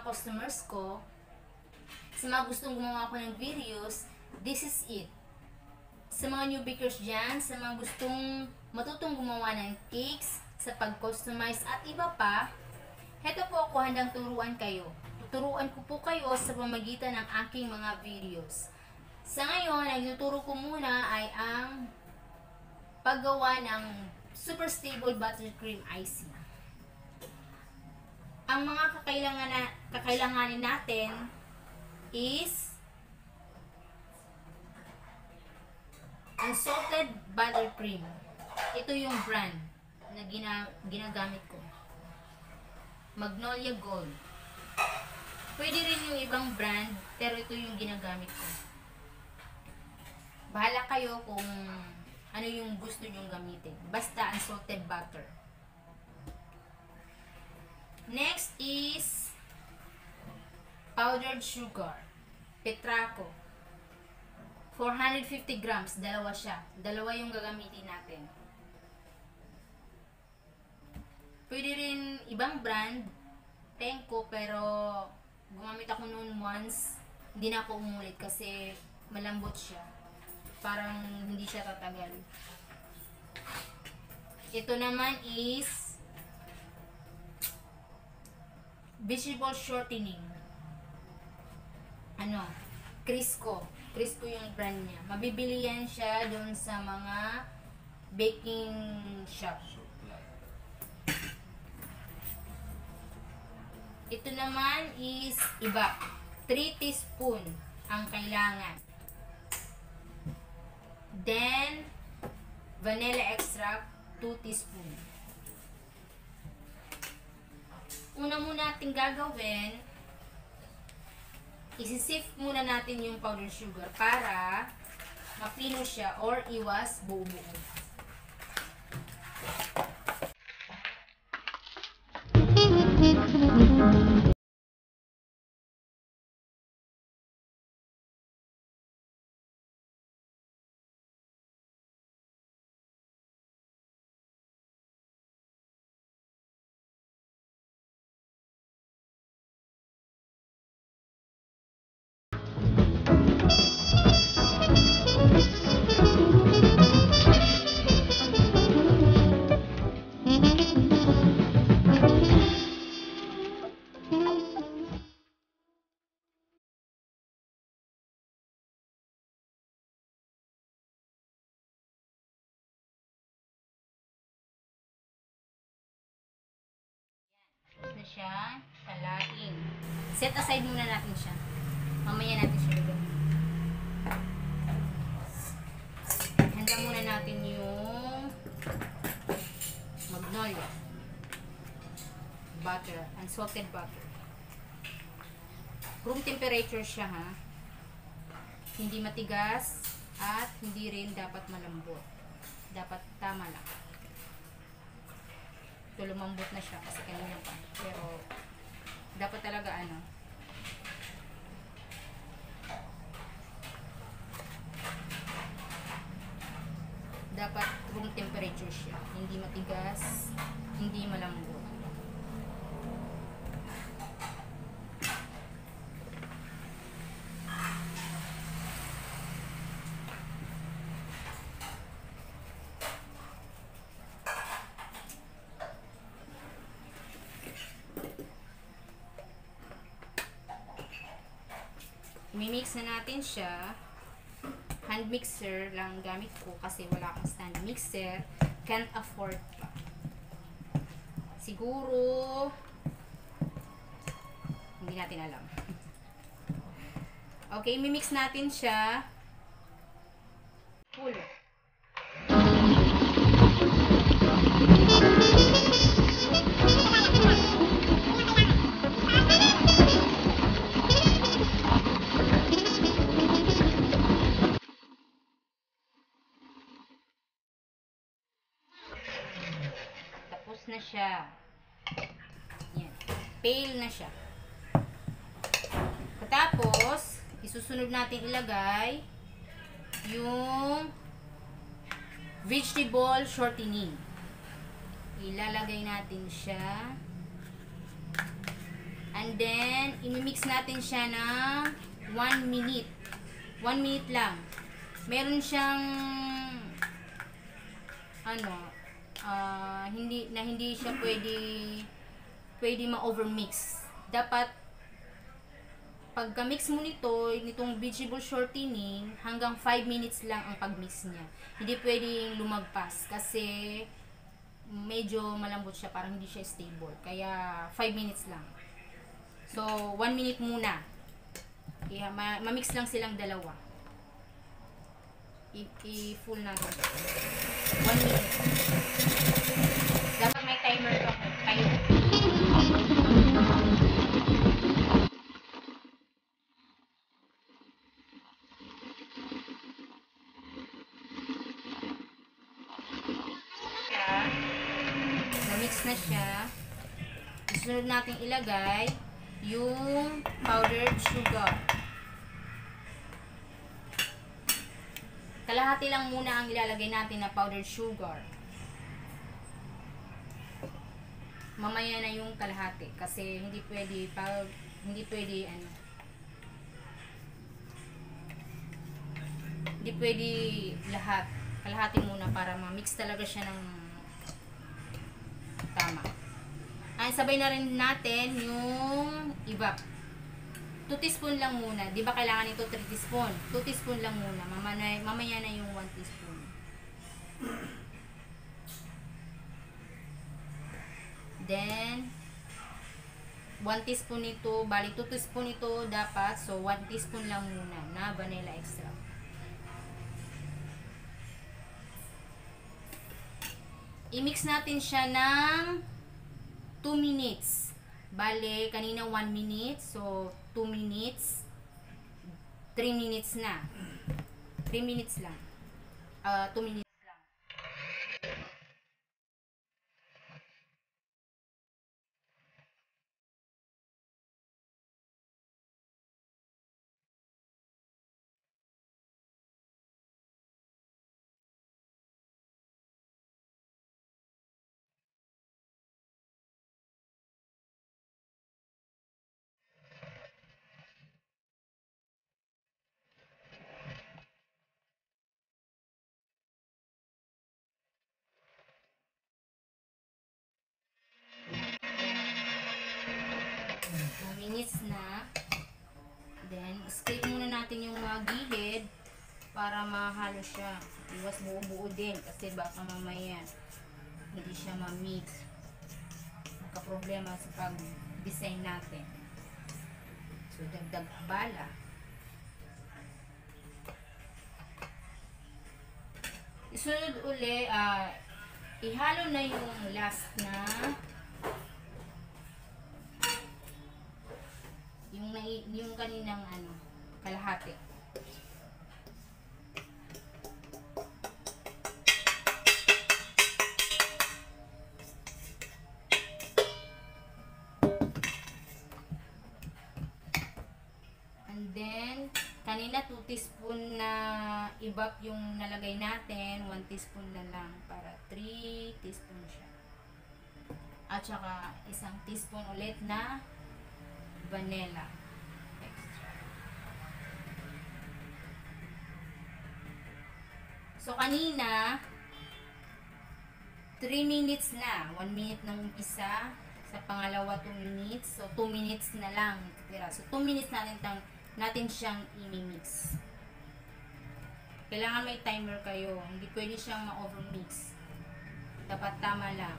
customers ko, sa mga gustong gumawa ko ng videos, this is it. Sa mga new bakers dyan, sa mga gustong matutong gumawa ng cakes, sa pag-customize at iba pa, heto po ako handang turuan kayo. Tuturuan ko po kayo sa pamamagitan ng aking mga videos. Sa ngayon, ang ituturo ko muna ay ang paggawa ng super stable buttercream icing. Ang mga kakailanganin natin is unsalted buttercream. Ito yung brand na ginagamit ko. Magnolia Gold. Pwede rin yung ibang brand, pero ito yung ginagamit ko. Bahala kayo kung ano yung gusto nyong gamitin. Basta unsalted butter. Next is powdered sugar. Petraco. 450 grams. Dalawa siya. Dalawa yung gagamitin natin. Pwede rin ibang brand. Penko, pero gumamit ako noon once. Hindi na ako umulit kasi malambot siya. Parang hindi siya tatagal. Ito naman is vegetable shortening. Crisco. Crisco yung brand niya. Mabibili yan siya doon sa mga baking shop. Ito naman is iba. 3 teaspoon ang kailangan. Then, vanilla extract, 2 teaspoon. Una muna natin gagawin, isi-sift muna natin yung powdered sugar para mapino siya or iwas buo-buo. Na siya, kalain. Set aside muna natin siya. Mamaya natin siya gagawin. Handa muna natin yung magnolia butter, unsalted butter. Room temperature siya, ha. Hindi matigas at hindi rin dapat malambot. Dapat tama lang. Lumambot na siya kasi kanina pa, pero dapat talaga dapat room temperature siya, hindi matigas, hindi malambot. Mimix na natin siya. Hand mixer lang gamit ko kasi wala akong stand mixer. Can't afford pa. Siguro hindi natin alam. Okay, mimix natin siya. Full. Na siya. Yan. Pale na siya. Tapos, isusunod natin ilagay yung vegetable shortening. Ilalagay natin siya And then, imimix natin siya ng 1 minute. 1 minute lang. Meron siyang hindi siya pwede ma-overmix. Dapat pagka-mix mo nitong vegetable shortening, hanggang 5 minutes lang ang pag-mix niya. Hindi pwedeng lumagpas kasi medyo malambot siya, parang hindi siya stable. Kaya 5 minutes lang. So, 1 minute muna. Ma-mix lang silang dalawa. I-full natin. 1 minute. Dapat may timer kayo. Na-mix na siya. Susunod natin ilagay yung powdered sugar. Kalahati lang muna ang ilalagay natin na powdered sugar. Mamaya na yung kalahati kasi hindi pwede lahat. Kalahati muna para ma-mix talaga siya ng tama. Ay, sabay na rin natin yung evap. 2 teaspoon lang muna. Di ba kailangan ito 3 teaspoon? 2 teaspoon lang muna. Mamaya na yung 1 teaspoon. Then, 1 teaspoon ito. Bali, 2 teaspoon ito dapat. So, 1 teaspoon lang muna na vanilla extract. I-mix natin siya ng 2 minutes. Bale, kanina 1 minute. So, 2 minutes. 3 minutes na. 3 minutes lang. 2 minutes lang. Minutes na. Then, scrape muna natin yung mga gilid para mahalo siya. Iwas buo-buo din kasi baka mamaya hindi siya ma-mix. Magka-problema sa pag-design natin. So, dagdag bala. Isunod uli, ihalo na yung last na yung kaninang kalahati. And then, kanina 2 teaspoon na evap yung nalagay natin, 1 teaspoon na lang para 3 teaspoon siya. At saka 1 teaspoon ulit na vanilla extract. So, kanina 3 minutes na. 1 minute ng umpisa. Sa pangalawa 2 minutes. So, 2 minutes na lang. So, 2 minutes natin siyang i-mix. Kailangan may timer kayo. Hindi pwede siyang ma-overmix. Dapat tama lang.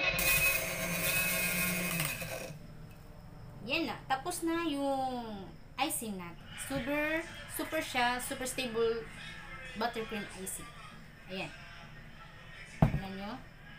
Yan na. Tapos na yung icing natin. Super siya, super stable buttercream icing. Ayan. Tignan nyo.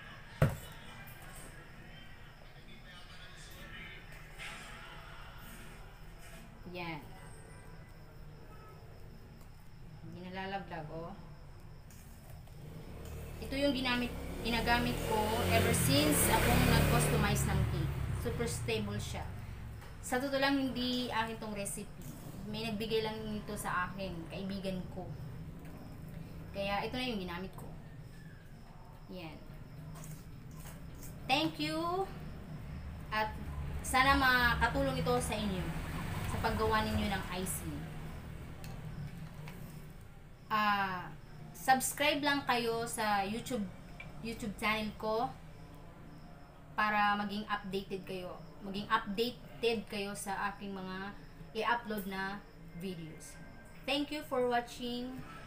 Yan. Hindi nalalaglag, oh. Ito yung ginagamit ko ever since akong nag-customize ng cake. Super stable siya. Sa totoo lang, hindi akin tong recipe. May nagbigay lang nito sa akin, kaibigan ko. Kaya ito na yung ginamit ko. Yan. Thank you. At sana makatulong ito sa inyo sa paggawa ninyo ng icing. Subscribe lang kayo sa YouTube channel ko para maging updated kayo sa aking mga i-upload na videos. Thank you for watching.